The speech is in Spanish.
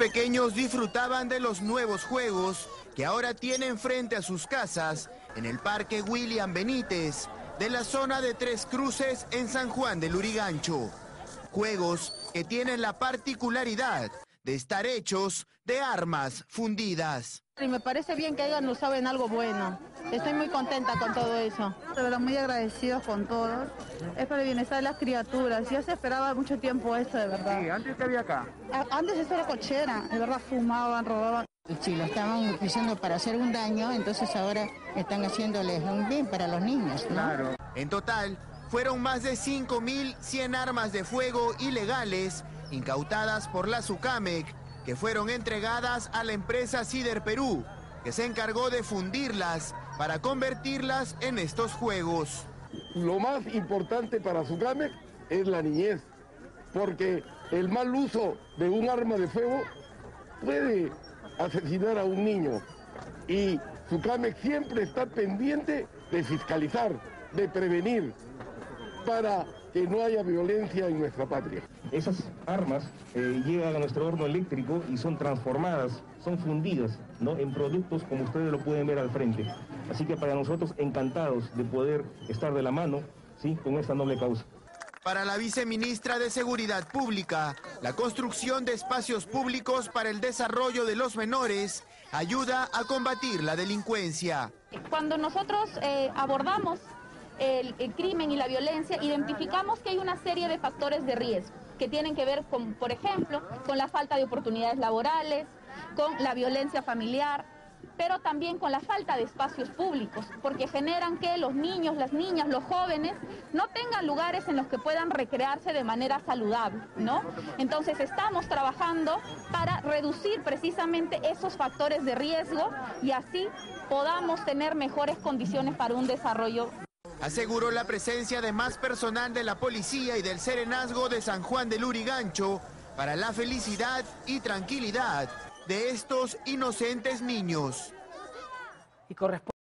pequeños disfrutaban de los nuevos juegos que ahora tienen frente a sus casas en el Parque William Benítez de la zona de Tres Cruces en San Juan del Lurigancho. Juegos que tienen la particularidad de estar hechos de armas fundidas. Y me parece bien que ellos nos saben algo bueno. Estoy muy contenta con todo eso. De verdad, muy agradecidos con todos. Es para el bienestar de las criaturas. Ya se esperaba mucho tiempo esto, de verdad. Sí, ¿antes qué había acá? Antes esto era cochera, de verdad fumaban, robaban. Si lo estaban utilizando para hacer un daño, entonces ahora están haciéndoles un bien para los niños, ¿no? Claro. En total, fueron más de 5.100 armas de fuego ilegales incautadas por la SUCAMEC, que fueron entregadas a la empresa Cider Perú, que se encargó de fundirlas para convertirlas en estos juegos. Lo más importante para SUCAMEC es la niñez, porque el mal uso de un arma de fuego puede asesinar a un niño, y SUCAMEC siempre está pendiente de fiscalizar, de prevenir, para que no haya violencia en nuestra patria. Esas armas llegan a nuestro horno eléctrico y son transformadas, son fundidas, ¿no?, en productos como ustedes lo pueden ver al frente. Así que para nosotros encantados de poder estar de la mano, ¿sí?, con esta noble causa. Para la viceministra de Seguridad Pública, la construcción de espacios públicos para el desarrollo de los menores ayuda a combatir la delincuencia. Cuando nosotros abordamos el crimen y la violencia, identificamos que hay una serie de factores de riesgo que tienen que ver con, por ejemplo, con la falta de oportunidades laborales, con la violencia familiar, pero también con la falta de espacios públicos, porque generan que los niños, las niñas, los jóvenes no tengan lugares en los que puedan recrearse de manera saludable, ¿no? Entonces estamos trabajando para reducir precisamente esos factores de riesgo y así podamos tener mejores condiciones para un desarrollo. Aseguró la presencia de más personal de la policía y del Serenazgo de San Juan del Lurigancho para la felicidad y tranquilidad de estos inocentes niños. Y corresponde